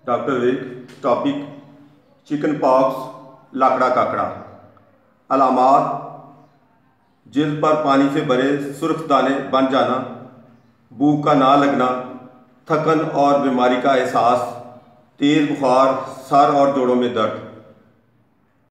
Doctor Virk. Topic chicken pox लाकड़ा काकड़ा। अलामात जिल्द पर पानी से भरे सुर्ख दाने बन जाना, भूख का ना लगना, थकन और बीमारी का एहसास, तेज़ बुखार, सर और जोड़ों में दर्द।